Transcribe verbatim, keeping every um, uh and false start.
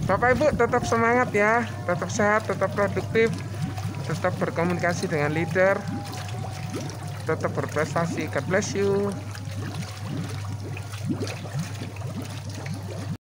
Bapak Ibu tetap semangat ya, tetap sehat, tetap produktif, tetap berkomunikasi dengan leader, tetap berprestasi. God bless you.